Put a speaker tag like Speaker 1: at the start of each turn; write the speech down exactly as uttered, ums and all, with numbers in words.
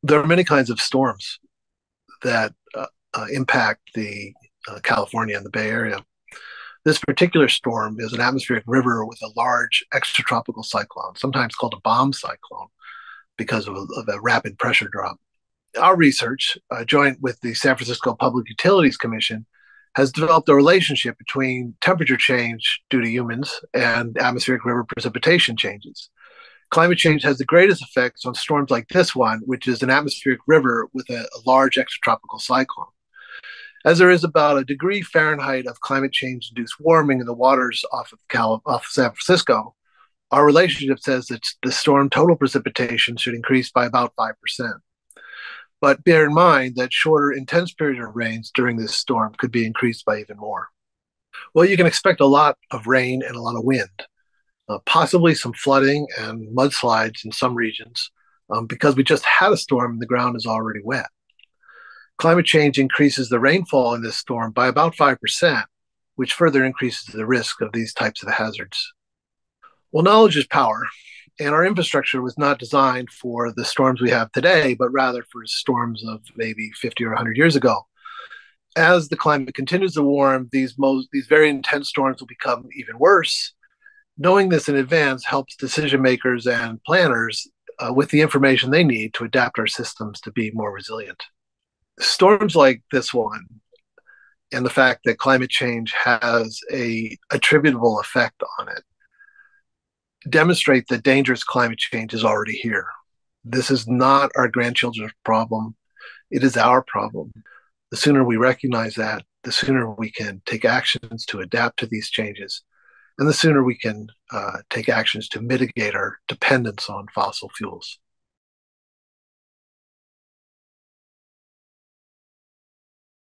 Speaker 1: There are many kinds of storms that uh, uh, impact the uh, California and the Bay Area. This particular storm is an atmospheric river with a large extratropical cyclone, sometimes called a bomb cyclone because of a, of a rapid pressure drop. Our research, uh, joint with the San Francisco Public Utilities Commission, has developed a relationship between temperature change due to humans and atmospheric river precipitation changes. Climate change has the greatest effects on storms like this one, which is an atmospheric river with a, a large extratropical cyclone. As there is about a degree Fahrenheit of climate change induced warming in the waters off of, Cal- off of San Francisco, our relationship says that the storm total precipitation should increase by about five percent. But bear in mind that shorter, intense periods of rains during this storm could be increased by even more. Well, you can expect a lot of rain and a lot of wind, uh, possibly some flooding and mudslides in some regions, um, because we just had a storm and the ground is already wet. Climate change increases the rainfall in this storm by about five percent, which further increases the risk of these types of hazards. Well, knowledge is power, and our infrastructure was not designed for the storms we have today, but rather for storms of maybe fifty or one hundred years ago. As the climate continues to warm, these most these very intense storms will become even worse. Knowing this in advance helps decision makers and planners uh, with the information they need to adapt our systems to be more resilient. Storms like this one and the fact that climate change has a attributable effect on it demonstrate that dangerous climate change is already here. This is not our grandchildren's problem. It is our problem. The sooner we recognize that, the sooner we can take actions to adapt to these changes, and the sooner we can uh, take actions to mitigate our dependence on fossil fuels.